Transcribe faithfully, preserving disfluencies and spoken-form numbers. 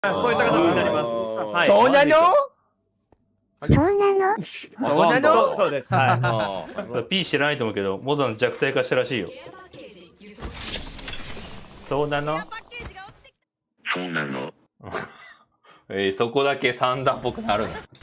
そういった形になります。はい。 そうなの？ そうなの？ そうなの？ そうそうです。はい。P 知らないと思うけど、モザの弱体化したらしいよ。そうなの？ そうなの？ えー、そこだけサンダーっぽくなるの。